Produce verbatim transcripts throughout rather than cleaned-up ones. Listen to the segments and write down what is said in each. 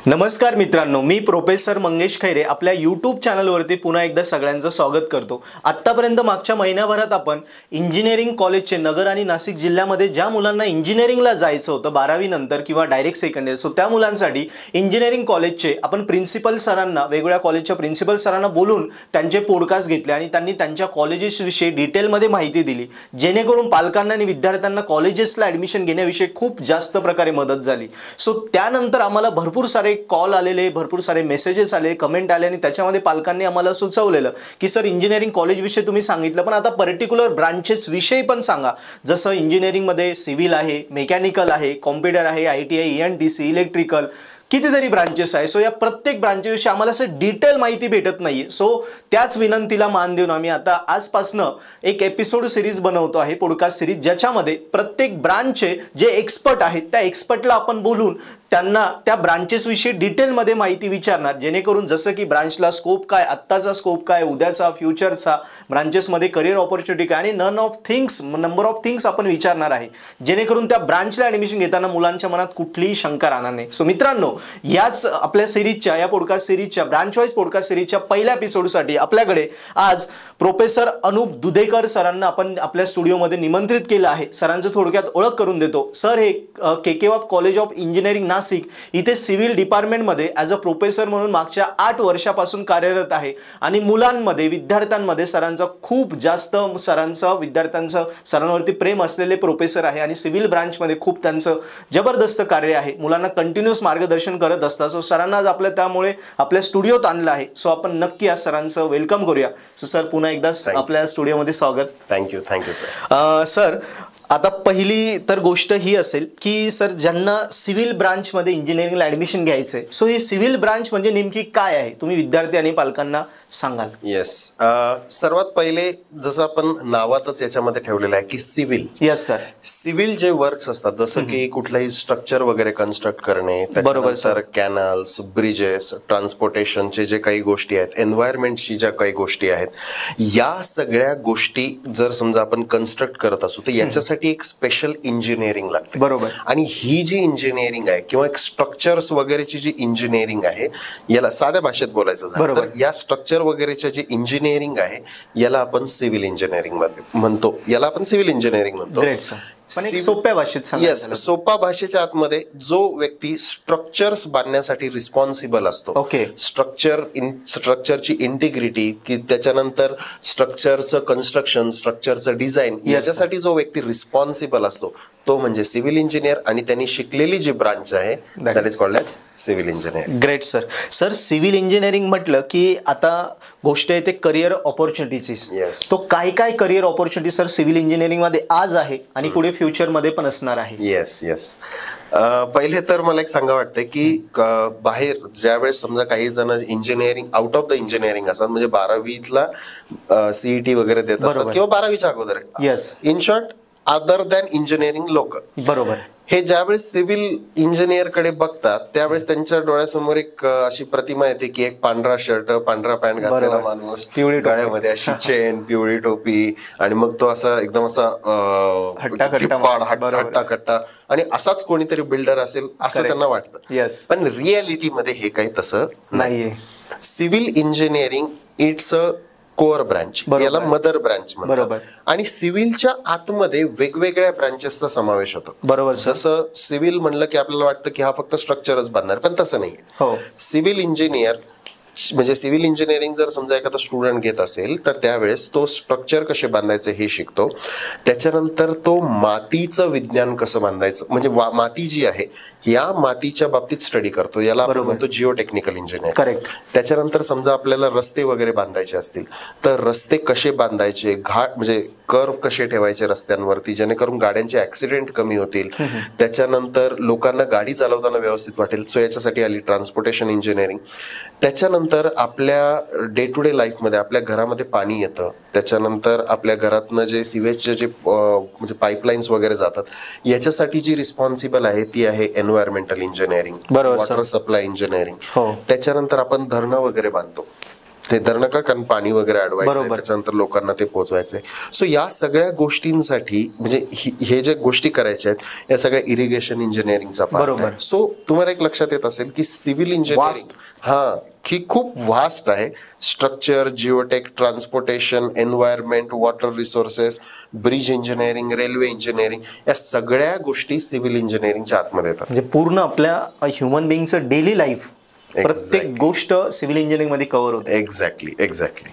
नमस्कार मित्रांनो, मी प्रोफेसर मंगेश खैरे आपल्या यूट्यूब चॅनलवरती पुन्हा एकदा सगळ्यांचं स्वागत करतो। आत्तापर्यंत मागच्या महिन्याभरात आपण इंजिनिअरिंग कॉलेजचे नगर आणि नाशिक जिल्ह्यामध्ये ज्या मुलांना इंजिनिअरिंगला जायचं होतं बारावी नंतर किंवा डायरेक्ट सेकंड इयर, सो त्या मुलांसाठी इंजिनिअरिंग कॉलेजचे आपण प्रिन्सिपल सरांना, वेगवेगळ्या कॉलेजच्या प्रिन्सिपल सरांना बोलून त्यांचे पॉडकास्ट घेतले आणि त्यांनी त्यांच्या कॉलेजेसविषयी डिटेलमध्ये माहिती दिली, जेणेकरून पालकांना आणि विद्यार्थ्यांना कॉलेजेसला ॲडमिशन घेण्याविषयी खूप जास्त प्रकारे मदत झाली। सो त्यानंतर आम्हाला भरपूर सारे कॉल आलेले, भरपूर सारे मेसेजेस आले, कमेंट आले आणि त्याच्यामध्ये पालकांनी आम्हाला सुचवलेलं की सर इंजिनिअरिंग कॉलेज विषयी तुम्ही सांगितलं, पण आता पर्टिक्युलर ब्रांचेस विषयी पण सांगा। जसं इंजिनिअरिंग मध्ये सिव्हिल आहे, मेकॅनिकल आहे, कॉम्प्युटर आहे, I T I, E N T C, electrical, कितीतरी ब्रांचेस आहे। सो या प्रत्येक ब्रांचेविषयी आम्हाला असं डिटेल माहिती भेटत नाहीये। सो त्याच विनंतीला मान देऊन आम्ही आता आजपासनं एक एपिसोड सिरीज बनवतो आहे, पॉडकास्ट सिरीज, ज्याच्यामध्ये प्रत्येक ब्रांचचे जे एक्सपर्ट आहेत त्या एक्सपर्टला आपण बोलून त्यांना त्या ब्रांचेस विषयी डिटेलमध्ये माहिती विचारणार, जेणेकरून जसं की ब्रांचला स्कोप काय, आत्ताचा स्कोप काय, उद्याचा, फ्युचरचा, ब्रांचेसमध्ये करिअर ऑपॉर्च्युनिटी काय आणि none of things, number of things आपण विचारणार आहे, जेणेकरून त्या ब्रांचला ॲडमिशन घेताना मुलांच्या मनात कुठलीही शंका राहणार नाही। सो मित्रांनो, याच आपल्या सिरीजच्या, या पॉडकास्ट सिरीजच्या, ब्रांच वाईज पॉडकास्ट सिरीजच्या पहिल्या एपिसोडसाठी आपल्याकडे आज प्रोफेसर अनुप दुधेकर सरांना आपण आपल्या स्टुडिओमध्ये निमंत्रित केलं आहे। सरांचं थोडक्यात ओळख करून देतो। सर हे केकेवाप कॉलेज ऑफ इंजिनिअरिंग नाशिक इथे सिव्हिल डिपार्टमेंटमध्ये ॲज अ प्रोफेसर म्हणून मागच्या आठ वर्षापासून कार्यरत आहे आणि मुलांमध्ये, विद्यार्थ्यांमध्ये सरांचा खूप जास्त, सरांचं विद्यार्थ्यांचं सरांवरती प्रेम असलेले प्रोफेसर आहे आणि सिव्हिल ब्रांचमध्ये खूप त्यांचं जबरदस्त कार्य आहे, मुलांना कंटिन्यूअस मार्गदर्शन करत असतात। सो सरांना आज आपल्या त्यामुळे आपल्या स्टुडिओत आणलं आहे। सो आपण नक्की आज सरांचं वेलकम करूया। सो सर पुन्हा एकदा आपल्या स्टुडिओमध्ये स्वागत। Thank you thank you sir. सर आता पहिली तर गोष्ट ही असेल की सर, ज्यांना सिव्हिल ब्रांचमध्ये इंजिनिअरिंगला ॲडमिशन घ्यायचंय, सो ही सिव्हिल ब्रांच म्हणजे नेमकी काय आहे, तुम्ही विद्यार्थी आणि पालकांना सांगाल? येस, सर्वात पहिले जसं आपण नावातच याच्यामध्ये ठेवलेलं आहे की सिव्हिल। Yes sir. सिव्हिल जे वर्क्स असतात, जसं की कुठलंही स्ट्रक्चर वगैरे कन्स्ट्रक्ट करणे, बरोबर सर, कॅनल्स, ब्रिजेस, ट्रान्सपोर्टेशनचे जे काही गोष्टी आहेत, एन्व्हायरमेंटची ज्या काही गोष्टी आहेत, या सगळ्या गोष्टी जर समजा आपण कन्स्ट्रक्ट करत असू तर याच्यासाठी एक स्पेशल इंजिनिअरिंग लागते। बरोबर। आणि ही जी इंजिनिअरिंग आहे किंवा एक स्ट्रक्चर्स वगैरेची जी इंजिनिअरिंग आहे, याला साध्या भाषेत बोलायचं झालं तर या स्ट्रक्चर वगैरेचे जे इंजिनिअरिंग आहे याला आपण सिव्हिल इंजिनिअरिंग म्हणतो, याला आपण सिव्हिल इंजिनिअरिंग म्हणतो। Great sir. पण एक सोप्या भाषेत येस, सोपा भाषेच्या आतमध्ये जो व्यक्ती स्ट्रक्चर्स बांधण्यासाठी रिस्पॉन्सिबल असतो, ओके, स्ट्रक्चर स्ट्रक्चरची इंटिग्रिटी, की त्याच्यानंतर स्ट्रक्चरचं कन्स्ट्रक्शन, स्ट्रक्चरचं डिझाईन, याच्यासाठी जो व्यक्ती रिस्पॉन्सिबल असतो तो म्हणजे सिव्हिल इंजिनियर आणि त्यांनी शिकलेली जी ब्रांच आहे that is called as civil engineer. Great sir. Sir civil engineering म्हटलं की आता गोष्ट येते करिअर ऑपॉर्च्युनिटीची। तो काय काय career opportunity sir civil engineering मध्ये आज आहे आणि पुढे फ्युचर मध्ये पण असणार आहे? येस येस, पहिले तर मला एक सांगा वाटतं की बाहेर ज्यावेळेस समजा काही जण engineering out of the engineering असतात, म्हणजे बारावीला सीईटी वगैरे देत असतात किंवा बारावीच्या अगोदर, yes, in short other than engineering लोक, बरोबर, हे ज्यावेळेस सिव्हिल इंजिनियर कडे बघतात त्यावेळेस त्यांच्या डोळ्यासमोर एक अशी प्रतिमा येते की एक पांढरा शर्ट, पांढरा पॅन्ट घातलेला माणूस, गळ्यामध्ये अशी चेन, पिवळी टोपी, आणि मग तो असा एकदम असा हट्टा कट्टा, आणि असाच कोणीतरी बिल्डर असेल असं त्यांना वाटतं। पण रियालिटी मध्ये हे काही तसं नाहीये। Civil engineering it's a core branch, याला मदर ब्रांच म्हणतात, आणि सिव्हिलच्या आतमध्ये वेगवेगळ्या ब्रांचेसचा समावेश होतो। बरोबर। जसं सिव्हिल म्हणलं की आपल्याला वाटतं की हा फक्त स्ट्रक्चरच बांधणार, पण तसं नाही। सिव्हिल इंजिनियर म्हणजे सिव्हिल इंजिनिअरिंग जर समजा एखादा स्टुडंट घेत असेल तर त्यावेळेस तो स्ट्रक्चर कसे बांधायचे हे शिकतो, त्याच्यानंतर तो मातीचं विज्ञान कसं बांधायचं, म्हणजे माती जी आहे या मातीच्या बाबतीत स्टडी करतो, याला आपण म्हणतो जिओ टेक्निकल इंजिनियर। करेक्ट। त्याच्यानंतर समजा आपल्याला रस्ते वगैरे बांधायचे असतील तर रस्ते कसे बांधायचे, घाट म्हणजे कर्व कसे ठेवायचे रस्त्यांवरती जेणेकरून गाड्यांचे ऍक्सिडेंट कमी होतील, त्याच्यानंतर लोकांना गाडी चालवताना व्यवस्थित वाटेल, सो याच्यासाठी आली ट्रान्सपोर्टेशन इंजिनिअरिंग। त्याच्यानंतर आपल्या डे टू डे लाईफमध्ये आपल्या घरामध्ये पाणी येतं, त्याच्यानंतर आपल्या घरातनं जे सिवेजचे जे म्हणजे पाईपलाईन्स वगैरे जातात, याच्यासाठी जी रिस्पॉन्सिबल आहे ती आहे environmental engineering, water supply engineering. त्याच्यानंतर आपण धरणं वगैरे बांधतो, ते तर नका, कारण पाणी वगैरे अडवायचं, त्याच्यानंतर लोकांना ते पोहोचवायचंय. सो या सगळ्या गोष्टींसाठी म्हणजे हे जे गोष्टी करायच्या आहेत या सगळ्या इरिगेशन इंजिनिअरिंगचा पार्ट आहे. सो तुम्हाला एक लक्षात येत असेल की सिव्हिल इंजिनिअरिंग हा ही खूप व्हास्ट आहे. Structure, geotech, transportation, environment, water resources, bridge engineering, railway engineering, या सगळ्या गोष्टी सिव्हिल इंजिनिअरिंगच्या आतमध्ये येतात. म्हणजे पूर्ण आपल्या ह्युमन बिईंगचं डेली लाईफ प्रत्येक गोष्ट सिव्हिल इंजिनिअरिंग मध्ये कव्हर होते. एक्झॅक्टली एक्झॅक्टली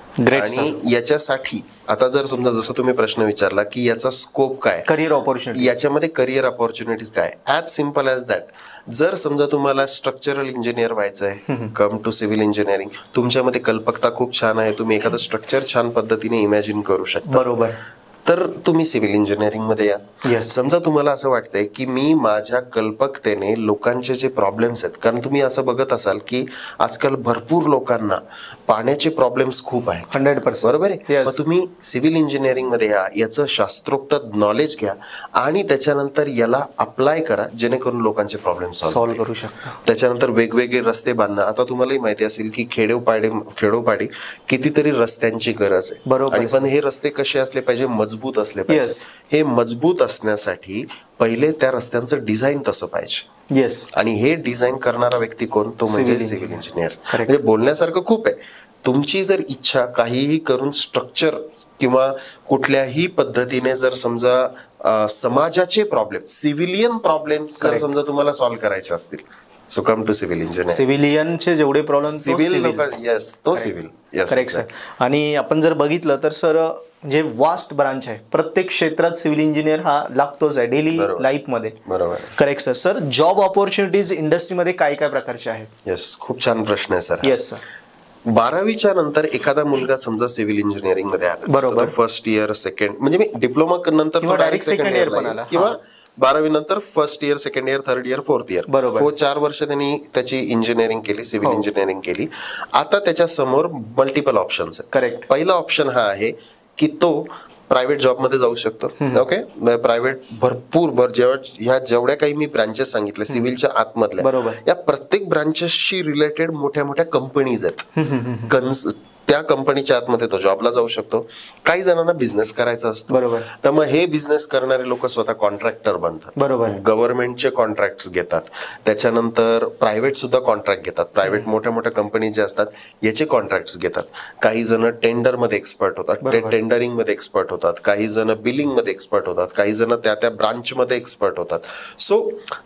आणि याच्यासाठी आता जर समजा जसं तुम्ही प्रश्न विचारला की याचा स्कोप काय, करिअर ऑपॉर्च्युनिटी, याच्यामध्ये करिअर ऑपॉर्च्युनिटीज काय, ॲज सिम्पल ॲज दॅट. जर समजा तुम्हाला स्ट्रक्चरल इंजिनियर व्हायचं आहे, कम टू सिव्हिल इंजिनिअरिंग. तुमच्यामध्ये कल्पकता खूप छान आहे, तुम्ही एखादं स्ट्रक्चर छान पद्धतीने इमॅजिन करू शकता, बरोबर, तर तुम्ही सिव्हिल इंजिनिअरिंग मध्ये या. yes. समजा तुम्हाला असं वाटतंय की मी माझ्या कल्पकतेने लोकांचे जे प्रॉब्लेम्स आहेत, कारण तुम्ही असं बघत असाल की आजकाल भरपूर लोकांना पाण्याचे प्रॉब्लेम्स खूप आहेत, हंड्रेड पर्सेंट बरोबर आहे. मग तुम्ही सिव्हिल इंजिनिअरिंग मध्ये या, याचं शास्त्रोक्त नॉलेज घ्या आणि त्याच्यानंतर याला अप्लाय करा, जेणेकरून लोकांचे प्रॉब्लेम सॉल्व्ह करू शकता. त्याच्यानंतर वेगवेगळे रस्ते बांधणं. आता तुम्हालाही माहिती असेल की खेडोपाडी खेडोपाडी कितीतरी रस्त्यांची गरज आहे, बरोबर, आणि पण हे रस्ते कसे असले पाहिजे, मजबूत असले पाहिजे. yes. हे मजबूत असण्यासाठी पहिले त्या रस्त्यांचं डिझाईन तसं पाहिजे. येस आणि हे डिझाईन करणारा व्यक्ती कोण, तो म्हणजे सिव्हिल इंजिनियर. म्हणजे बोलण्यासारखं खूप आहे. तुमची जर इच्छा काहीही करून स्ट्रक्चर किंवा कुठल्याही पद्धतीने जर समजा समाजाचे प्रॉब्लेम, सिव्हिलियन प्रॉब्लेम जर समजा तुम्हाला सॉल्व्ह करायचे असतील, so come to civil engineer. सिव्हिलियनचे जेवढे प्रॉब्लेम, सिव्हिल यस तो सिव्हिल. Correct sir. आणि आपण जर बघितलं तर सर जे वास्ट ब्रांच आहे, प्रत्येक क्षेत्रात सिव्हिल इंजिनियर हा लागतोच आहे डेली लाईफ मध्ये. बरोबर. Correct sir. Sir job opportunities इंडस्ट्रीमध्ये काय काय प्रकारचे आहेत? येस, खूप छान प्रश्न आहे सर. Yes sir. बारावीच्या नंतर एखादा मुलगा समजा सिव्हिल इंजिनिअरिंग मध्ये आला, बरोबर, फर्स्ट इयर सेकंड म्हणजे मी डिप्लोमा नंतर डायरेक्ट सेकंड इयर पण आला, किंवा बारावी नंतर first year, second year, third year, fourth year, बरोबर, चार वर्ष त्यांनी त्याची इंजिनिअरिंग केली, सिव्हिल इंजिनिअरिंग केली. आता त्याच्या समोर मल्टिपल ऑप्शन्स आहेत. करेक्ट. पहिला ऑप्शन हा आहे की तो प्रायव्हेट जॉबमध्ये जाऊ शकतो. ओके, प्रायव्हेट भरपूर भर जेव्हा ह्या जेवढ्या काही मी ब्रांचेस सांगितले सिव्हिलच्या आतमधल्या, बरोबर, या प्रत्येक ब्रांचेसशी रिलेटेड मोठ्या मोठ्या कंपनीज आहेत. त्या कंपनीच्या आतमध्ये तो जॉबला जाऊ शकतो. काही जणांना बिझनेस करायचा असतो, बरोबर, तर मग हे बिझनेस करणारे लोक स्वतः कॉन्ट्रॅक्टर बनतात, बरोबर, गव्हर्नमेंटचे कॉन्ट्रॅक्ट घेतात, त्याच्यानंतर प्रायव्हेट सुद्धा कॉन्ट्रॅक्ट घेतात. प्रायव्हेट मोठ्या मोठ्या कंपनी जे असतात याचे कॉन्ट्रॅक्ट घेतात. काही जण टेंडर मध्ये एक्सपर्ट होतात, टेंडरिंग मध्ये एक्सपर्ट होतात, काही जण बिलिंग मध्ये एक्सपर्ट होतात, काही जण त्या त्या ब्रांच मध्ये एक्सपर्ट होतात. सो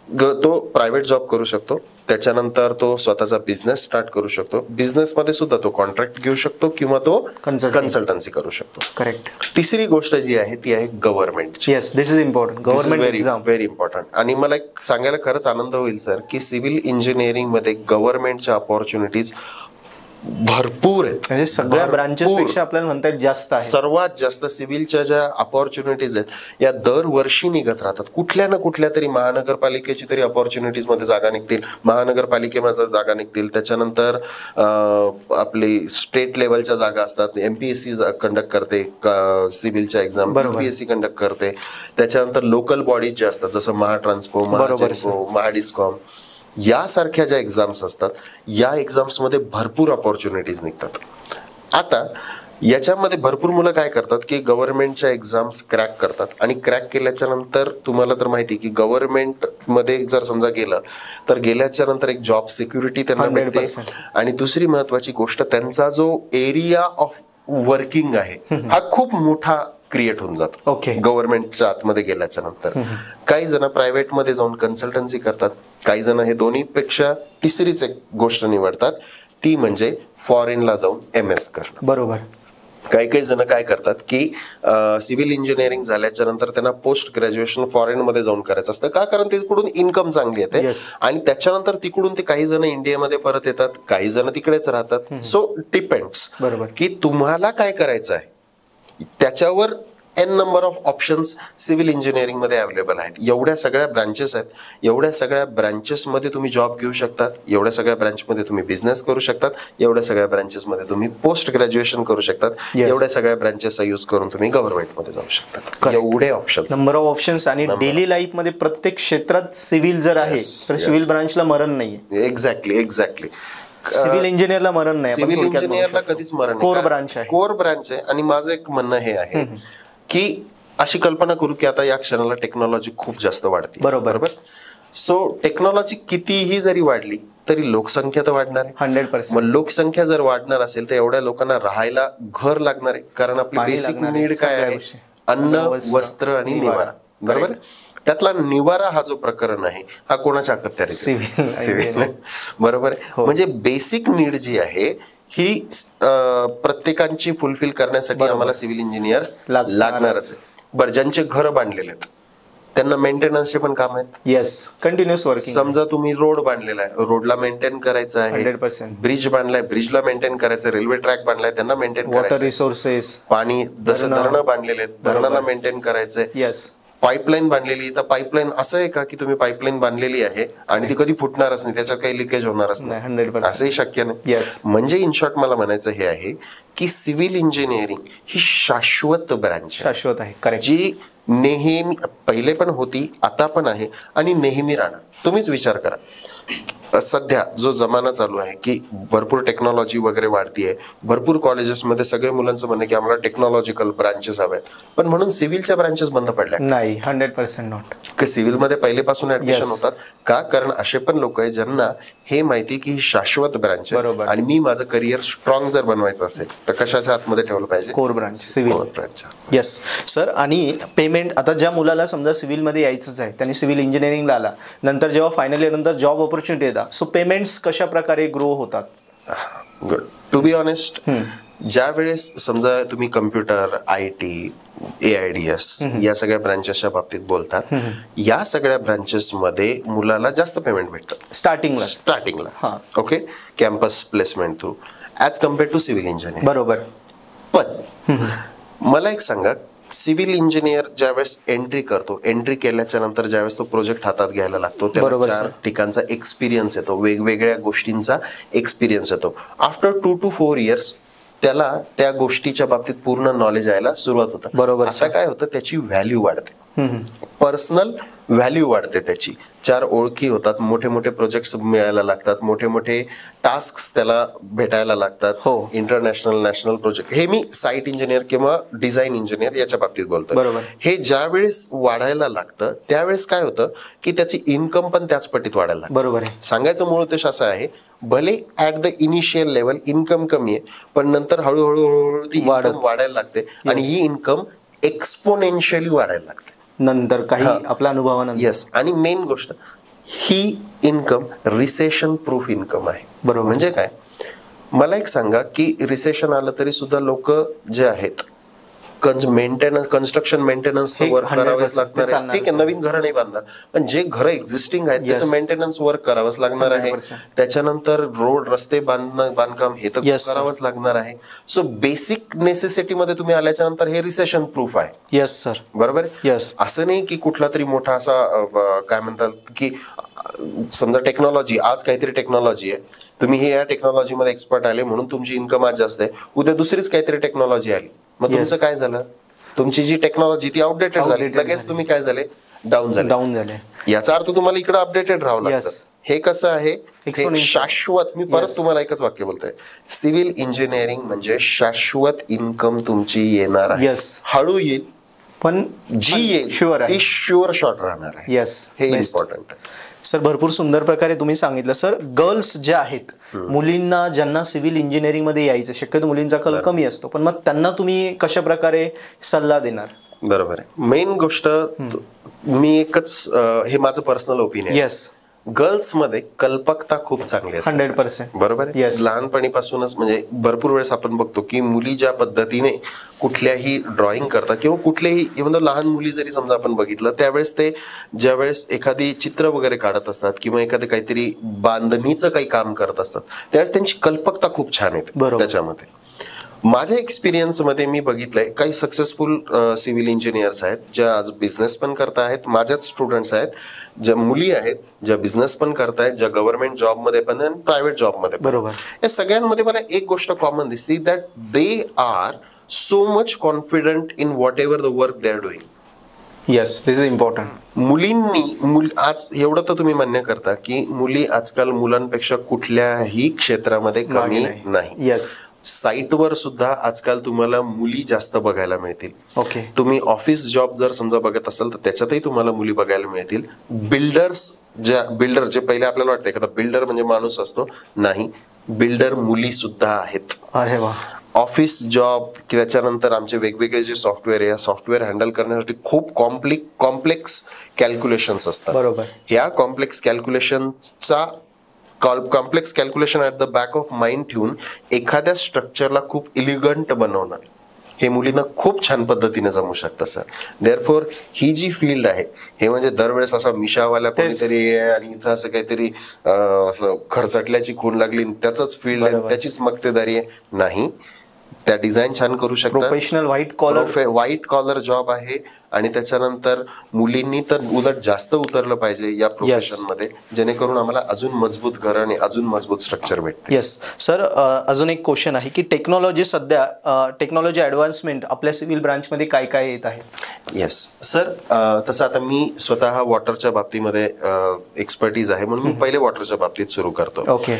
तो प्रायव्हेट जॉब करू शकतो. त्याच्यानंतर तो स्वतःचा बिझनेस स्टार्ट करू शकतो. बिझनेस मध्ये सुद्धा तो कॉन्ट्रॅक्ट घेऊ शकतो किंवा तो कन्सल्टन्सी करू शकतो. करेक्ट. तिसरी गोष्ट जी आहे ती आहे गव्हर्नमेंटची. Yes, this is important. Government exam very important. आणि मला एक सांगायला खरंच आनंद होईल सर की सिव्हिल इंजिनिअरिंग मध्ये गव्हर्नमेंटच्या ऑपॉर्च्युनिटीज भरपूर आहेत. म्हणजे सगळ्या ब्रांचेस पेक्षा आपल्याला म्हणता येईल जास्त आहे. सर्वात जास्त सिव्हिलच्या ज्या अपॉर्च्युनिटीज आहेत या दरवर्षी निघत राहतात. कुठल्या ना कुठल्या तरी महानगरपालिकेची तरी अपॉर्च्युनिटीज मध्ये जागा निघतील, महानगरपालिकेमध्ये जागा निघतील. त्याच्यानंतर आपली स्टेट लेवलच्या जागा असतात. एमपीएससी कंडक्ट करते सिव्हिलच्या एक्झाम, यूपीएससी कंडक्ट करते. त्याच्यानंतर लोकल बॉडीज ज्या असतात जसं महाट्रान्सको, महाजेनको, महाडिस्कॉम, यासारख्या ज्या एक्झाम्स असतात या एक्झाम्स मध्ये भरपूर अपॉर्च्युनिटीज निघतात. आता याच्यामध्ये भरपूर मुलं काय करतात की गव्हर्नमेंटच्या एक्झाम्स क्रॅक करतात आणि क्रॅक केल्याच्या नंतर तुम्हाला तर माहिती की गव्हर्नमेंट मध्ये जर समजा गेलं तर गेल्याच्या नंतर एक जॉब सिक्युरिटी त्यांना मिळते. आणि दुसरी महत्वाची गोष्ट, त्यांचा जो एरिया ऑफ वर्किंग आहे हा खूप मोठा क्रिएट होऊन जातो. ओके. गव्हर्नमेंटच्या आतमध्ये गेल्याच्या नंतर काही जण प्रायव्हेट मध्ये जाऊन कन्सल्टन्सी करतात, काही जण हे दोन्ही पेक्षा तिसरीच एक गोष्ट निवडतात, ती म्हणजे फॉरेनला जाऊन एम एस करणं. बरोबर. काही काही जण काय करतात की सिव्हिल इंजिनिअरिंग झाल्याच्या नंतर त्यांना पोस्ट ग्रॅज्युएशन फॉरेन मध्ये जाऊन करायचं असतं. का? कारण तिकडून इन्कम चांगली येते आणि त्याच्यानंतर तिकडून ते काही जण इंडियामध्ये परत येतात, काही जण तिकडेच राहतात. सो डिपेंड्स की तुम्हाला काय करायचं आहे त्याच्यावर N number of options civil engineering मध्ये अवेलेबल आहेत. एवढ्या सगळ्या ब्रांचेस आहेत, एवढ्या सगळ्या ब्रांचेस मध्ये तुम्ही जॉब घेऊ शकतात, एवढ्या सगळ्या ब्रांच मध्ये तुम्ही बिझनेस करू शकतात, एवढ्या सगळ्या ब्रांचेस मध्ये तुम्ही पोस्ट ग्रॅज्युएशन करू शकतात, एवढ्या सगळ्या ब्रांचेसचा यूज करून तुम्ही गव्हर्नमेंट मध्ये जाऊ शकतात. एवढे ऑप्शन्स, नंबर ऑफ ऑप्शन्स. आणि डेली लाईफ मध्ये प्रत्येक क्षेत्रात सिव्हिल जर आहे तर सिव्हिल ब्रांचला मरण नाहीये. Exactly exactly. सिव्हिल इंजिनियरला मरण नाही, सिव्हिल इंजिनियरला कधीच मरण कोर ब्रांच आहे. कोर ब्रांच आहे. आणि माझं एक म्हणणं हे आहे की अशी कल्पना करू की आता या क्षणाला टेक्नॉलॉजी खूप जास्त वाढते, बरोबर. सो टेक्नॉलॉजी कितीही जरी वाढली तरी लोकसंख्या तर वाढणार आहे. हंड्रेड पर्सेंट मग लोकसंख्या जर वाढणार असेल तर एवढ्या लोकांना राहायला घर लागणार आहे, कारण आपली बेसिक नीड काय आहे? अन्न, वस्त्र आणि निवारा. बरोबर. त्यातला निवारा हा जो प्रकरण आहे हा कोणाच्या अखत्यारीत? सिव्हिल. बरोबर आहे. म्हणजे बेसिक नीड जी आहे ही प्रत्येकांची फुलफिल करण्यासाठी आम्हाला सिव्हिल इंजिनियर्स लागणारच आहे. बरं, ज्यांचे घर बांधलेले आहेत त्यांना मेंटेनन्सचे पण काम आहेत. Yes, continuous working. समजा तुम्ही रोड बांधलेला आहे, रोडला मेंटेन करायचं आहे. Hundred percent. ब्रिज बांधलाय, ब्रिजला मेंटेन करायचं. रेल्वे ट्रॅक बांधलाय, त्यांना मेंटेन करायचं. वॉटर रिसोर्सेस, पाणी, जसं धरणं बांधलेले आहेत, धरणांना मेंटेन करायचंय. येस. पाईपलाईन बांधलेली, तर पाईपलाईन असं आहे का की तुम्ही पाईपलाईन बांधलेली आहे आणि ती कधी फुटणारच नाही, त्याच्यात काही लिकेज होणारच नाही, असंही शक्य नाही. म्हणजे इन शॉर्ट मला म्हणायचं हे आहे की सिव्हिल इंजिनिअरिंग ही शाश्वत ब्रांच शाश्वत आहे, जी नेहमी पहिले पण होती, आता पण आहे आणि नेहमी राहणार. तुम्हीच विचार करा, सध्या जो जमाना चालू आहे की भरपूर टेक्नॉलॉजी वगैरे वाढतीये, भरपूर कॉलेजेसमध्ये सगळे मुलांचं म्हणणं की आम्हाला टेक्नॉलॉजिकल ब्रांचेस हव्यात, पण म्हणून सिव्हिलच्या ब्रांचेस बंद पडल्या नाही. Hundred percent not. सिव्हिलमध्ये पहिलेपासून ऍडमिशन होतात का? कारण असे पण लोक आहेत ज्यांना हे माहिती की ही शाश्वत ब्रांच आहे आणि मी माझं करिअर स्ट्रॉंग जर बनवायचं असेल तर कशाच्या हातमध्ये ठेवलं पाहिजे? Core branch, civil branch. Yes sir. आणि पेमेंट, आता ज्या मुलाला समजा सिव्हिलमध्ये यायचंच आहे, त्यांनी सिव्हिल इंजिनिअरिंगला आला, नंतर जेव्हा फायनल इयर नंतर जॉब ऑपॉर्च्युनिटी येतात, सो पेमेंट्स कशा प्रकारे ग्रो होतात? गुड. टू बी ऑनेस्ट, ज्या वेळेस समजा तुम्ही computer, I T, A I D S या सगळ्या ब्रांचेसच्या बाबतीत बोलतात, या सगळ्या ब्रांचेस मध्ये मुलाला जास्त पेमेंट भेटतं स्टार्टिंगला स्टार्टिंगला okay, campus placement through, as compared to civil engineering. बरोबर. पण मला एक सांगा, सिव्हिल इंजिनियर ज्यावेळेस एंट्री करतो, एंट्री केल्याच्या नंतर ज्यावेळेस तो प्रोजेक्ट हातात घ्यायला लागतो, त्याला चार ठिकाणचा एक्सपिरियन्स येतो, वेगवेगळ्या गोष्टींचा एक्सपिरियन्स येतो. After two to four years त्याला त्या गोष्टीच्या बाबतीत पूर्ण नॉलेज यायला सुरुवात होतं. बरोबर. आता काय होतं, त्याची व्हॅल्यू वाढते, पर्सनल व्हॅल्यू वाढते त्याची. चार ओळखी होतात, मोठे मोठे प्रोजेक्ट्स मिळायला लागतात, मोठे मोठे टास्क त्याला भेटायला लागतात. हो. International, national project. हे मी साईट इंजिनियर किंवा डिझाईन इंजिनियर याच्या बाबतीत बोलतो. बरोबर. हे ज्या वेळेस वाढायला लागतं त्यावेळेस काय होतं की त्याची इन्कम पण त्याच पटीत वाढायला लागते. बरोबर आहे. सांगायचं मूळ उद्देश असा आहे, भले at the initial level income कमी आहे, पण नंतर हळूहळू हळूहळू ती इन्कम वाढायला लागते आणि ही इन्कम एक्सपोनेन्शियली वाढायला लागते नंतर काही आपल्या अनुभवानंतर. येस. आणि मेन गोष्ट, ही इन्कम रिसेशन प्रूफ इन्कम आहे. बरोबर. म्हणजे काय, मला एक सांगा की रिसेशन आलं तरी सुद्धा लोक जे आहेत मेंटेनन्स, कन्स्ट्रक्शन मेंटेनन्स वर्क करावेच लागणार आहे. ठीक आहे, नवीन घर नाही बांधणार, पण जे घर एक्झिस्टिंग आहेत त्याचं मेंटेनन्स वर्क करावंच लागणार आहे. त्याच्यानंतर रोड, रस्ते बांधणं, बांधकाम हे तर करावंच लागणार आहे. सो बेसिक नेसेसिटी मध्ये तुम्ही आल्याच्या नंतर हे रिसेशन प्रूफ आहे. Yes sir. बरोबर. येस. असं नाही की कुठला तरी मोठा असा काय म्हणतात की समजा टेक्नॉलॉजी, आज काहीतरी टेक्नॉलॉजी आहे, तुम्ही हे या टेक्नॉलॉजीमध्ये एक्सपर्ट आले म्हणून तुमची इन्कम आज जास्त आहे, उद्या दुसरीच काहीतरी टेक्नॉलॉजी आली, मग तुमचं काय झालं, तुमची जी टेक्नॉलॉजी ती आउटडेटेड झाली, लगेच तुम्ही काय झाले, डाऊन झाले. डाऊन झाले. याचा अर्थ तुम्हाला इकडे अपडेटेड राहावं लागतं. हे कसं आहे, शाश्वत. मी परत तुम्हाला एकच वाक्य बोलतोय, सिव्हिल इंजिनिअरिंग म्हणजे शाश्वत इन्कम तुमची येणार आहे. हळू येईल पण जी येईल ती शुअर शॉट राहणार आहे. येस, हे इम्पॉर्टंट आहे. सर भरपूर सुंदर प्रकारे तुम्ही सांगितलं. सर गर्ल्स ज्या आहेत, मुलींना ज्यांना सिव्हिल इंजिनिअरिंग मध्ये यायचं, शक्यतो मुलींचा कल कमी असतो, पण मग त्यांना तुम्ही कशा प्रकारे सल्ला देणार? बरोबर आहे. मेन गोष्ट मी एकच, हे माझं पर्सनल ओपिनियन. येस. गर्ल्स मध्ये कल्पकता खूप चांगली असते. Hundred percent. बरोबर आहे. लहानपणीपासूनच म्हणजे भरपूर वेळेस आपण बघतो की मुली ज्या पद्धतीने कुठल्याही ड्रॉइंग करतात किंवा कुठलेही, इव्हन लहान मुली जरी समजा आपण बघितलं, त्यावेळेस ते ज्यावेळेस एखादी चित्र वगैरे काढत असतात किंवा एखादं काहीतरी बांधणीचं काही काम करत असतात, त्यावेळेस त्यांची कल्पकता खूप छान येते त्याच्यामध्ये. माझ्या एक्सपिरियन्स मध्ये मी बघितलंय काही सक्सेसफुल सिव्हिल इंजिनियर्स आहेत ज्या आज बिझनेस पण करत आहेत, माझ्याच स्टुडंट्स आहेत, ज्या मुली आहेत ज्या बिझनेस पण करतायत, ज्या गव्हर्नमेंट जॉबमध्ये पण आणि प्रायव्हेट जॉबमध्ये. बरोबर. या सगळ्यांमध्ये मला एक गोष्ट कॉमन दिसते, that they are so much confident in whatever the work they are doing. Yes, this is important. मुलींनी मुल आज एवढं तर तुम्ही मान्य करता की मुली आजकाल मुलांपेक्षा कुठल्याही क्षेत्रामध्ये कमी नाही. येस, साईटवर सुद्धा आजकाल तुम्हाला मुली जास्त बघायला मिळतील. ओके, तुम्ही ऑफिस जॉब जर समजा बघत असाल तर त्याच्यातही तुम्हाला मुली बघायला मिळतील. बिल्डर्स, ज्या बिल्डर जे पहिले आपल्याला वाटतं एखादा बिल्डर म्हणजे माणूस असतो, नाही, बिल्डर मुली सुद्धा आहेत. अरे वा. ऑफिस जॉब की त्याच्यानंतर आमचे वेगवेगळे जे सॉफ्टवेअर आहे, या सॉफ्टवेअर हँडल करण्यासाठी खूप कॉम्प्लिक कॉम्प्लेक्स कॅल्क्युलेशन्स असतात. बरोबर. या कॉम्प्लेक्स कॅल्क्युलेशनचा complex calculation at the back of mind ठेवून एखाद्या स्ट्रक्चरला खूप इलिगंट बनवणं हे मुलींना खूप छान पद्धतीने जमू शकतं सर. देअरफॉर ही जी फील्ड आहे हे म्हणजे दरवेळेस असा मिशावाला कोणीतरी आहे आणि इथं असं काहीतरी असं खरचटल्याची खून लागली त्याच फील्ड आहे, त्याचीच मक्तेदारी आहे, नाही. त्या डिझाईन छान करू शकतात. Professional white collar white collar job आहे. आणि त्याच्यानंतर मुलींनी तर उलट जास्त उतरलं पाहिजे या प्रोफेशन मध्ये, जेणेकरून आम्हाला अजून मजबूत घर आणि अजून मजबूत स्ट्रक्चर भेटते. येस सर, अजून एक क्वेश्चन आहे की टेक्नॉलॉजी सध्या टेक्नॉलॉजी ऍडव्हान्समेंट आपल्या सिव्हिल ब्रांच मध्ये काय काय येत आहे? येस सर, तसं आता मी स्वतः वॉटरच्या बाबतीमध्ये एक्सपर्टीज आहे म्हणून मी पहिले वॉटरच्या बाबतीत सुरू करतो. ओके.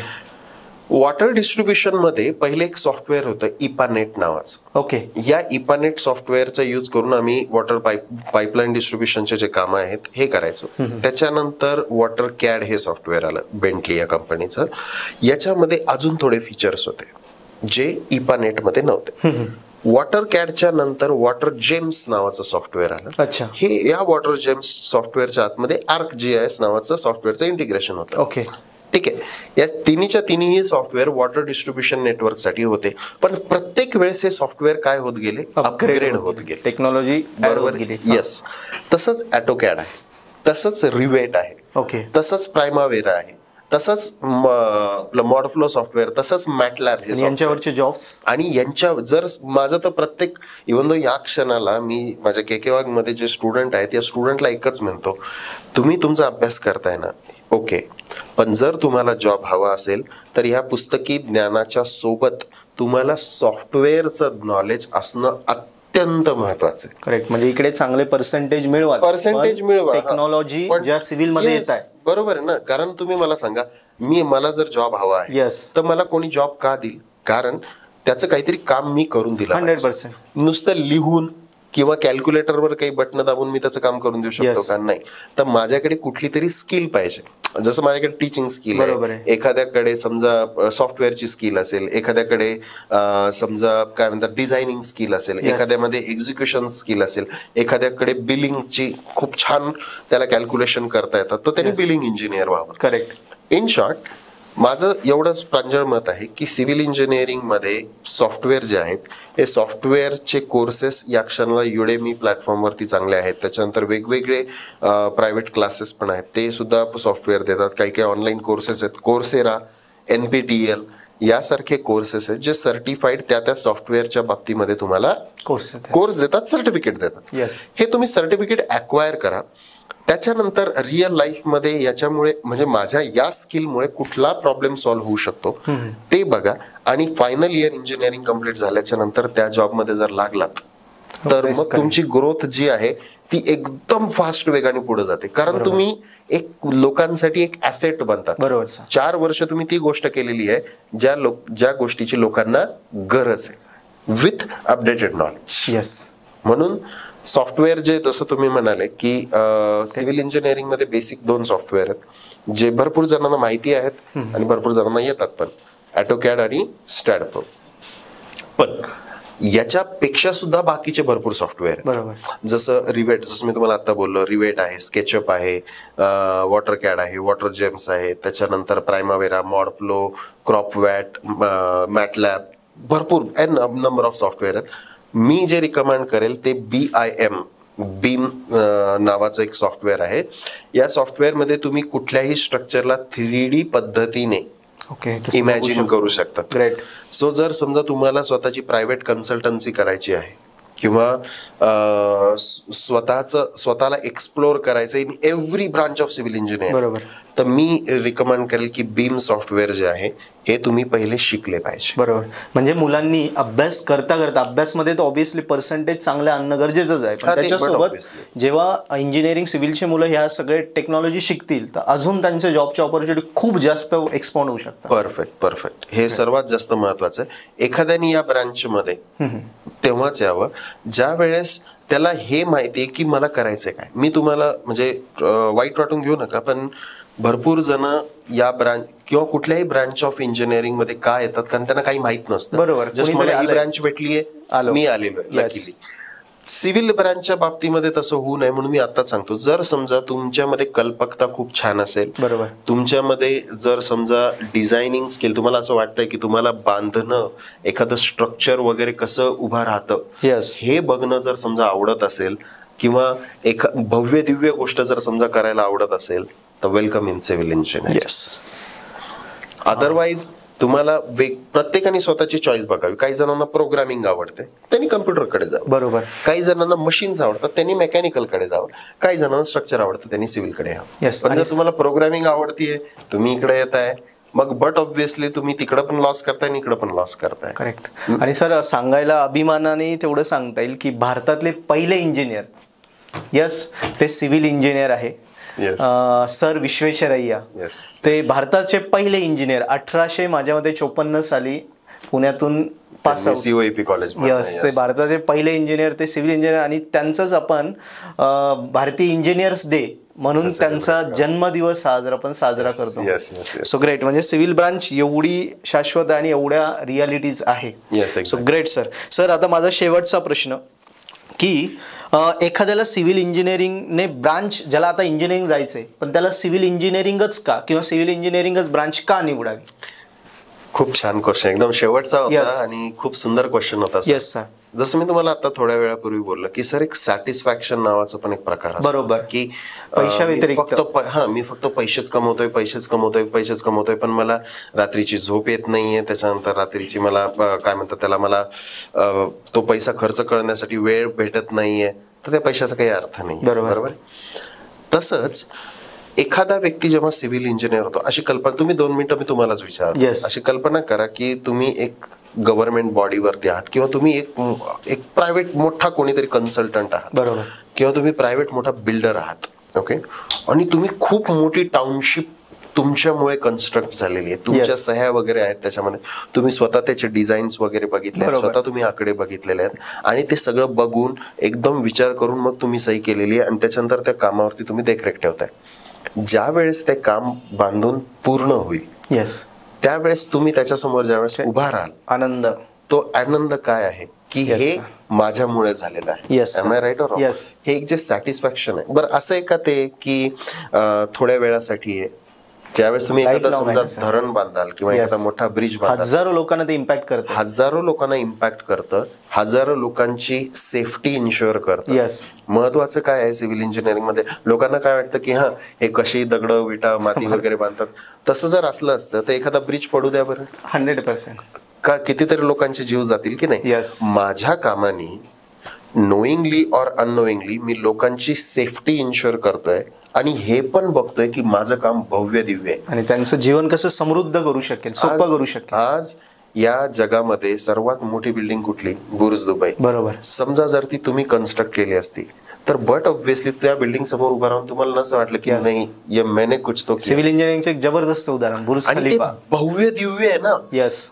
वॉटर डिस्ट्रीब्युशन मध्ये पहिले एक सॉफ्टवेअर होतं इपानेट नावाचं. ओके. या इपानेट सॉफ्टवेअरचा यूज करून आम्ही वॉटर पाईप पाईपलाईन डिस्ट्रीब्युशनचे जे कामं आहेत हे करायचो. त्याच्यानंतर वॉटर कॅड हे सॉफ्टवेअर आलं बेंटली या कंपनीचं. याच्यामध्ये अजून थोडे फीचर्स होते जे इपानेट मध्ये नव्हते. वॉटर कॅडच्या नंतर वॉटर जेम्स नावाचं सॉफ्टवेअर आलं. अच्छा. हे या वॉटर जेम्स सॉफ्टवेअरच्या आतमध्ये आर्क जी आय एस नावाचं सॉफ्टवेअरचं इंटिग्रेशन होतं. ओके. ठीक आहे. या तिन्हीच्या तिन्ही सॉफ्टवेअर वॉटर डिस्ट्रीब्युशन नेटवर्क साठी होते, पण प्रत्येक वेळेस हे सॉफ्टवेअर काय होत गेले, अपग्रेड होत गेले, टेक्नॉलॉजी बरोबर. येस. तसंच ऑटोकॅड आहे, तसंच रिवेट आहे, ओके, तसंच प्रायमावेरा आहे, तसंच मॉडफ्लो सॉफ्टवेअर, तसंच मॅटलॅब हे यांच्यावरचे जॉब्स. आणि यांच्या जर माझं तर प्रत्येक इव्हन दो या क्षणाला मी माझ्या केकेवाग मध्ये जे स्टुडंट आहेत या स्टुडंटला एकच म्हणतो, तुम्ही तुमचा अभ्यास करताय ना, ओके, पण जर तुम्हाला जॉब हवा असेल तर ह्या पुस्तकी ज्ञानाच्या सोबत तुम्हाला सॉफ्टवेअरचं नॉलेज असणं अत्यंत महत्वाचं आहे. करेक्ट. म्हणजे इकडे चांगले पर्सेंटेज मिळवा, पर्सेंटेज मिळवा, टेक्नॉलॉजी ज्या सिव्हिल मध्ये येत आहे. बरोबर आहे ना. कारण तुम्ही मला सांगा, मी मला जर जॉब हवा आहे येस तर मला कोणी जॉब का देईल? कारण त्याचं काहीतरी काम मी करून दिलं. Hundred percent. नुसतं लिहून किंवा कॅल्क्युलेटरवर काही बटन दाबून मी त्याचं काम करून देऊ शकतो का? नाही. तर माझ्याकडे कुठली तरी स्किल पाहिजे. जसं माझ्याकडे टीचिंग स्किल आहे, एखाद्याकडे समजा सॉफ्टवेअरची स्किल असेल, एखाद्याकडे समजा काय म्हणतात डिझायनिंग स्किल असेल, एखाद्यामध्ये एक्झिक्युशन स्किल असेल, एखाद्याकडे बिलिंगची खूप छान त्याला कॅल्क्युलेशन करता येतात, तर त्याने बिलिंग इंजिनियर व्हावं. करेक्ट. इन शॉर्ट, माझं एवढंच प्रांजळ मत आहे की सिव्हिल इंजिनिअरिंग मध्ये सॉफ्टवेअर जे आहेत हे सॉफ्टवेअरचे कोर्सेस या क्षणाला युडेमी प्लॅटफॉर्मवरती चांगले आहेत. त्याच्यानंतर वेगवेगळे प्रायव्हेट क्लासेस पण आहेत, ते सुद्धा सॉफ्टवेअर देतात. काही काही ऑनलाईन कोर्सेस आहेत, कोर्सेरा, एनपीटीएल यासारखे कोर्सेस आहेत जे सर्टिफाईड त्या त्या सॉफ्टवेअरच्या बाबतीमध्ये तुम्हाला कोर्स कोर्स देतात, सर्टिफिकेट देतात. येस. हे तुम्ही सर्टिफिकेट अक्वायर करा. त्याच्यानंतर रिअल लाईफ मध्ये याच्यामुळे म्हणजे माझ्या या स्किलमुळे कुठला प्रॉब्लेम सॉल्व्ह होऊ शकतो ते बघा. आणि फायनल इयर इंजिनिअरिंग कम्प्लीट झाल्याच्या नंतर त्या जॉबमध्ये जर लागलात तर मग तुमची ग्रोथ जी आहे ती एकदम फास्ट वेगाने पुढे जाते. कारण तुम्ही एक लोकांसाठी एक ऍसेट बनतात. बरोबर. चार वर्ष तुम्ही ती गोष्ट केलेली आहे ज्या लोक ज्या गोष्टीची लोकांना गरज आहे, विथ अपडेटेड नॉलेज. येस. म्हणून सॉफ्टवेअर जे जसं तुम्ही म्हणाले की सिव्हिल इंजिनिअरिंग मध्ये बेसिक दोन सॉफ्टवेअर आहेत जे भरपूर जणांना माहिती आहेत आणि भरपूर जणांना येतात पण, ऑटोकॅड आणि स्टॅडप्रो. पण याच्यापेक्षा सुद्धा बाकीचे भरपूर सॉफ्टवेअर आहेत. जसं रिवेट, जसं मी तुम्हाला आता बोललो, रिवेट आहे, स्केचअप आहे, वॉटर कॅड आहे, वॉटर जेम्स आहे, त्याच्यानंतर प्रायमावेरा, मॉडफ्लो, क्रॉपवॅट, मॅटलॅब, भरपूर एन नंबर ऑफ सॉफ्टवेअर आहेत. मी जे रिकमेंड करेल ते बी आय एम बीम नावाचं एक सॉफ्टवेअर आहे. या सॉफ्टवेअर मध्ये तुम्ही कुठल्याही स्ट्रक्चरला थ्री डी पद्धतीने इमॅजिन करू शकता. ग्रेट. सो जर समजा तुम्हाला स्वतःची प्रायव्हेट कन्सल्टन्सी करायची आहे किंवा स्वतःच स्वतःला एक्सप्लोर करायचं in every branch of civil engineering, तर मी रिकमेंड करेल की बीम सॉफ्टवेअर जे आहे हे तुम्ही पहिले शिकले पाहिजे. बरोबर. म्हणजे मुलांनी अभ्यास करता करता, अभ्यासमध्ये तर ऑब्व्हियसली पर्सेंटेज चांगलं आणणं गरजेचंच आहे, पण त्याच्यासोबत जेव्हा इंजिनिअरिंग सिव्हिलचे मुलं ह्या सगळे टेक्नॉलॉजी शिकतील तर अजून त्यांच्या जॉबच्या ऑपॉर्च्युनिटी खूप जास्त एक्सपाउंड होऊ शकतात. परफेक्ट परफेक्ट हे सर्वात जास्त महत्वाचं आहे. एखाद्याने या ब्रांचमध्ये तेव्हाच यावं ज्या वेळेस त्याला हे माहिती आहे की मला करायचंय काय. मी तुम्हाला म्हणजे वाईट वाटून घेऊ नका, पण भरपूर जण या ब्रांच किंवा कुठल्याही ब्रांच ऑफ इंजिनिअरिंग मध्ये काय येतात कारण त्यांना काही माहित नसतं. बरोबर. जस्ट मला ही ब्रांच भेटलीये, मी आलेलो आहे लकीली. सिव्हिल ब्रांचच्या बाबतीमध्ये तसं होऊ नये म्हणून मी आताच सांगतो, जर समजा तुमच्यामध्ये कल्पकता खूप छान असेल, बरोबर, तुमच्यामध्ये जर समजा डिझायनिंग स्किल, तुम्हाला असं वाटतंय की तुम्हाला बांधणं एखादं स्ट्रक्चर वगैरे कसं उभं राहतं हे बघणं जर समजा आवडत असेल किंवा एक भव्य दिव्य गोष्ट जर समजा करायला आवडत असेल तर welcome in civil engineering. Otherwise तुम्हाला प्रत्येकाने स्वतःची चॉईस बघावी. काही जणांना प्रोग्रामिंग आवडते त्यांनी कम्प्युटरकडे जावं, बरोबर. काही जणांना मशीन्स आवडतात त्यांनी मेकॅनिकलकडे जावं, काही जणांना स्ट्रक्चर आवडतं त्यांनी सिव्हिलकडे यावं. पण जर तुम्हाला प्रोग्रामिंग आवडतीये तुम्ही इकडे येत आहे मग बट ऑब्व्हियसली तुम्ही तिकडे पण लॉस करताय आणि इकडे पण लॉस करताय. करेक्ट. आणि सर सांगायला अभिमानाने तेवढं सांगता येईल की भारतातले पहिले इंजिनियर, यस, ते सिव्हिल इंजिनियर आहे. सर विश्वेश्वरय्या, ते भारताचे पहिले इंजिनियर अठराशे माझ्यामध्ये चोपन्न साली पुण्यातून pass out. COEP college. Yes, ते भारताचे पहिले इंजिनियर, ते सिव्हिल इंजिनियर. आणि त्यांचंच आपण भारतीय इंजिनियर्स डे म्हणून त्यांचा जन्मदिवस साजरा आपण साजरा करतो. So great. म्हणजे सिव्हिल ब्रांच एवढी शाश्वत आणि एवढ्या रियालिटीज आहे. So great sir. सर आता माझा शेवटचा प्रश्न की एखाद्याला सिव्हिल इंजिनिअरिंगने ब्रांच, ज्याला आता इंजिनिअरिंग जायचंय पण त्याला सिव्हिल इंजिनिअरिंगच का किंवा सिव्हिल इंजिनिअरिंगच ब्रांच का निवडावी? खूप छान क्वेश्चन, एकदम शेवटचा होता आणि खूप सुंदर क्वेश्चन होता. Yes sir. जसं मी तुम्हाला आता थोड्या वेळापूर्वी बोललो की सर एक सॅटिस्फॅक्शन नावाचा पण एक प्रकार असतो. बरोबर. की पैशा व्यतिरिक्त फक्त हा मी फक्त पैसेच कमवतोय पैसेच कमवतोय पैसेच कमवतोय पण मला रात्रीची झोप येत नाहीये, त्याच्यानंतर रात्रीची मला काय म्हणतात त्याला मला तो पैसा खर्च करण्यासाठी वेळ भेटत नाहीये, तर त्या पैशाचा काही अर्थ नाही. बरोबर. तसंच एखादा व्यक्ती जेव्हा सिव्हिल इंजिनियर होतो, अशी कल्पना तुम्ही दोन मिनिटं मी तुम्हालाच विचारतो, अशी कल्पना करा की तुम्ही एक गव्हर्नमेंट बॉडीवरती आहात किंवा तुम्ही एक एक प्रायव्हेट मोठा कोणीतरी कन्सल्टंट आहात, बरोबर, किंवा तुम्ही प्रायव्हेट मोठा बिल्डर आहात. ओके. आणि तुम्ही खूप मोठी टाउनशिप तुमच्यामुळे कन्स्ट्रक्ट झालेली आहे, तुमच्या सह्या वगैरे आहेत त्याच्यामध्ये, तुम्ही स्वतः त्याचे डिझाईन्स वगैरे बघितले, स्वतः तुम्ही आकडे बघितलेले आहेत आणि ते सगळं बघून एकदम विचार करून मग तुम्ही सही केलेली आहे आणि त्याच्यानंतर त्या कामावरती तुम्ही देखरेख ठेवताय. ज्या वेळेस ते काम बांधून पूर्ण होईल, येस, त्यावेळेस तुम्ही त्याच्यासमोर ज्यावेळेस उभा राहाल, आनंद, तो आनंद काय आहे की हे माझ्यामुळे झालेलं आहे. Am I right or? हे एक जे सॅटिस्फॅक्शन आहे. बरं, असं आहे का ते की थोड्या वेळासाठी आहे, ज्यावेळेस तुम्ही एखादा समजा धरण बांधाल किंवा एखादा मोठा ब्रिज बांधाल, हजारो लोकांना ते इम्पॅक्ट करतं, हजारो लोकांना इम्पॅक्ट करतं, हजारो लोकांची सेफ्टी इन्शुअर करतं. महत्वाचं काय आहे सिव्हिल इंजिनिअरिंग मध्ये, लोकांना काय वाटतं की हा हे कशी दगड विटा माती वगैरे बांधतात, तसं जर असलं असतं तर एखादा ब्रिज पडू द्या बरं, हंड्रेड पर्सेंट का कितीतरी लोकांचे जीव जातील की नाही. माझ्या कामाने नोईंगली ऑर अननोईंगली मी लोकांची सेफ्टी इन्शुअर करतोय आणि हे पण बघतोय की माझं काम भव्य दिव्य आहे आणि त्यांचं जीवन कसं समृद्ध करू शकेल, सोपं करू शकेल. आज या जगामध्ये सर्वात मोठी बिल्डिंग कुठली? Burj Dubai. बरोबर. समजा जर ती तुम्ही कन्स्ट्रक्ट केली असती तर बट ऑब्व्हियसली त्या बिल्डिंग समोर उभं राहून तुम्हाला नसं वाटलं की नाही ये मैंने कुछ तो. सिव्हिल इंजिनिअरिंगचे एक जबरदस्त उदाहरण बुर्ज खलिफा, भव्य दिव्य आहे ना. यस.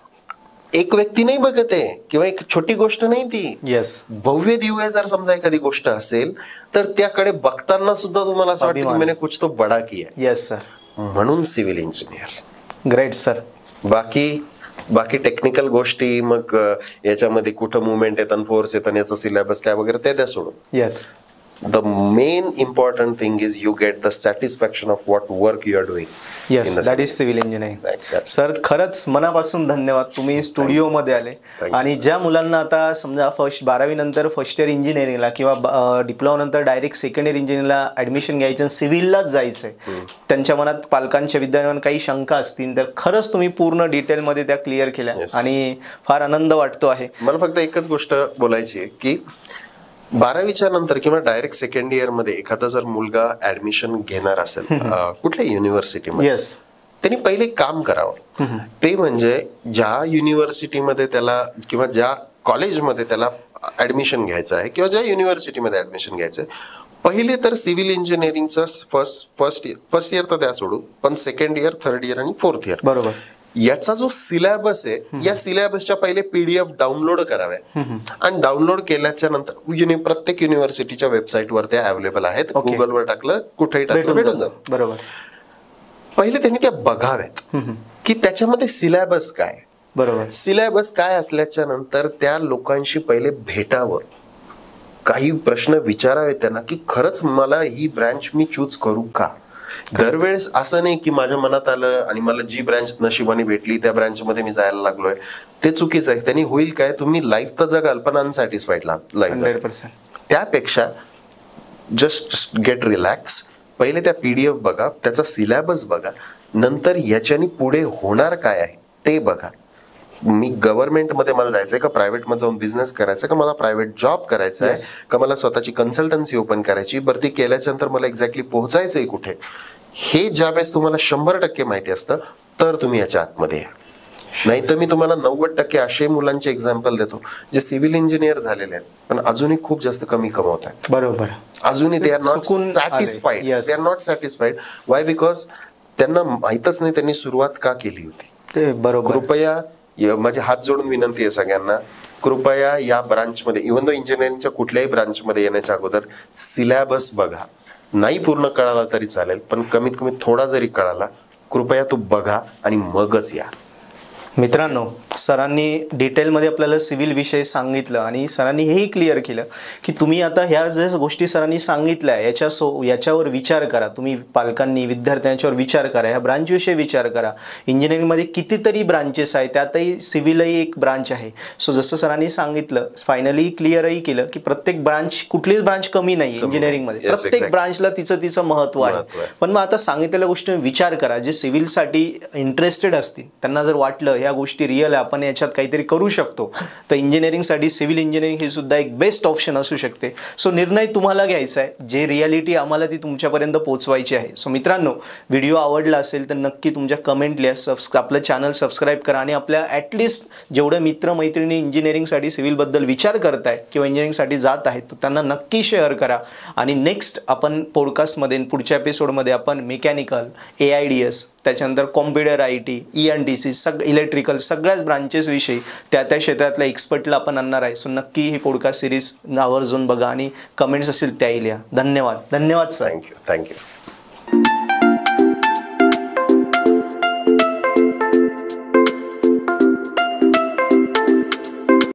एक व्यक्ती नाही बघत आहे किंवा एक छोटी गोष्ट नाही ती. येस. भव्य दिव्य जर समजा एखादी गोष्ट असेल तर त्याकडे बघताना सुद्धा तुम्हाला असं वाटतं की मैंने कुछ तो बडा किया. Yes sir. म्हणून सिव्हिल इंजिनियर. Great sir. बाकी बाकी टेक्निकल गोष्टी मग याच्यामध्ये कुठं मुवमेंट येतात, फोर्स येतात, याचा सिलेबस काय वगैरे ते द्या सोडून. Yes. The main important thing is you get the satisfaction of what work you are doing. Yes, that is civil engineering. Sir खरंच मनापासून धन्यवाद, तुम्ही स्टुडिओ मध्ये आले. आणि ज्या मुलांना आता समजा फर्स्ट बारावी नंतर फर्स्ट इयर इंजिनिअरिंगला किंवा डिप्लोमा नंतर डायरेक्ट सेकंड इयर इंजिनिअरिंगला ऍडमिशन घ्यायचं, सिव्हिललाच जायचंय, त्यांच्या मनात पालकांच्या विद्यार्थ्यांना काही शंका असतील तर खरंच तुम्ही पूर्ण डिटेलमध्ये त्या क्लिअर केल्या आणि फार आनंद वाटतो आहे. मला फक्त एकच गोष्ट बोलायची आहे की बारावीच्या नंतर किंवा डायरेक्ट सेकंड इयर मध्ये एखादा जर मुलगा ऍडमिशन घेणार असेल कुठल्या युनिव्हर्सिटीमध्ये, येस, त्यांनी पहिले काम करावं. ते म्हणजे ज्या युनिव्हर्सिटीमध्ये त्याला किंवा ज्या कॉलेजमध्ये त्याला ऍडमिशन घ्यायचं आहे किंवा ज्या युनिव्हर्सिटीमध्ये ऍडमिशन घ्यायचं आहे, पहिले तर सिव्हिल इंजिनिअरिंगचा first first year first year तर द्या सोडू, पण सेकंड इयर, थर्ड इयर आणि फोर्थ इयर, बरोबर, याचा जो सिलेबस आहे या सिलेबसच्या पहिले पीडीएफ डाउनलोड कराव्या आणि डाउनलोड केल्याच्या नंतर प्रत्येक युनिव्हर्सिटीच्या वेबसाईटवर त्या अवेलेबल आहेत. गुगलवर टाकलं, कुठेही टाकलं, भेटून जात. बरोबर. पहिले त्यांनी त्या बघाव्यात की त्याच्यामध्ये सिलेबस काय, बरोबर, सिलेबस काय असल्याच्या नंतर त्या लोकांशी पहिले भेटावं, काही प्रश्न विचारावे त्यांना की खरंच मला ही ब्रँच मी चूज करू का. दरवेळेस असं नाही की माझ्या मनात आलं आणि मला जी ब्रँच नशिबाने भेटली त्या ब्रँच मध्ये मी जायला लागलोय, ते चुकीचं आहे. त्यांनी होईल काय, तुम्ही लाईफ तर जगाल पण अनसॅटिस्फाईड लाईफ. त्यापेक्षा जस्ट गेट रिलॅक्स, पहिले त्या पीडीएफ बघा, त्याचा सिलेबस बघा, नंतर याच्यानी पुढे होणार काय आहे ते बघा. मी गव्हर्नमेंटमध्ये मला जायचंय का प्रायव्हेट मध्ये जाऊन बिझनेस करायचा, का मला प्रायव्हेट जॉब करायचा आहे, का मला स्वतःची कन्सल्टन्सी ओपन करायची, भरती केल्याच्या नंतर मला एक्झॅक्टली पोहोचायचंय कुठे, हे ज्यावेळेस तुम्हाला शंभर टक्के माहिती असतं तर तुम्ही याच्या आतमध्ये या. नाही तर मी तुम्हाला नव्वद टक्के असे मुलांचे एक्झाम्पल देतो जे सिव्हिल इंजिनियर झालेले आहेत पण अजूनही खूप जास्त कमी कमवत आहेत. बरोबर, अजूनही they are not satisfied, they are not satisfied. Why? Because त्यांना माहितच नाही त्यांनी सुरुवात का केली होती. बरोबर. कृपया माझे हात जोडून विनंती आहे सगळ्यांना, कृपया या ब्रांचमध्ये, इव्हन दो इंजिनिअरिंगच्या कुठल्याही ब्रांचमध्ये येण्याच्या अगोदर सिलेबस बघा. नाही पूर्ण कळाला तरी चालेल, पण कमीत कमी थोडा जरी कळाला, कृपया तो बघा आणि मगच या. मित्रांनो, सरांनी डिटेलमध्ये आपल्याला सिव्हिल विषय सांगितलं आणि सरांनी हेही क्लिअर केलं की तुम्ही आता ह्या ज्या गोष्टी सरांनी सांगितल्या याच्या सो याच्यावर विचार करा. तुम्ही पालकांनी, विद्यार्थ्यांच्यावर विचार करा, ह्या ब्रांचविषयी विचार करा. इंजिनिअरिंगमध्ये कितीतरी ब्रांचेस आहेत, त्यातही सिव्हिलही एक ब्रांच आहे. सो जसं सरांनी सांगितलं, फायनली क्लिअरही केलं की प्रत्येक ब्रांच, कुठलीच ब्रांच कमी नाही इंजिनिअरिंगमध्ये. प्रत्येक ब्रांचला तिचं तिचं महत्त्व आहे. पण मग आता सांगितलेल्या गोष्टी विचार करा. जे सिव्हिलसाठी इंटरेस्टेड असतील त्यांना जर वाटलं या गोष्टी रिअल आहे, आपण याच्यात काहीतरी करू शकतो, तर इंजिनिअरिंगसाठी सिव्हिल इंजिनिअरिंग ही सुद्धा एक बेस्ट ऑप्शन असू शकते. सो निर्णय तुम्हाला घ्यायचा आहे, जे रियालिटी आम्हाला ती तुमच्यापर्यंत पोहोचवायची आहे. सो मित्रांनो, व्हिडिओ आवडला असेल तर नक्की तुमच्या कमेंट लिहा, सबस्क्रा आपलं चॅनल सबस्क्राईब करा आणि आपल्या ॲटलिस्ट जेवढे मित्रमैत्रिणी इंजिनिअरिंगसाठी सिव्हिलबद्दल विचार करत आहेत किंवा इंजिनिअरिंगसाठी जात आहेत तर त्यांना नक्की शेअर करा. आणि नेक्स्ट आपण पॉडकास्टमध्ये, पुढच्या एपिसोडमध्ये आपण mechanical, A I D S, त्याच्यानंतर computer I T, E N T C, सग इलेक्ट्रिकल, सगळ्याच ब्रांचेस विषयी त्या त्या क्षेत्रातल्या एक्सपर्टला आपण आणणार आहे. सो नक्की ही पॉडकास्ट सिरीज आवर्जून बघा आणि कमेंट्स असतील त्याही लिहा. धन्यवाद. धन्यवाद सर. थँक्यू. थँक्यू.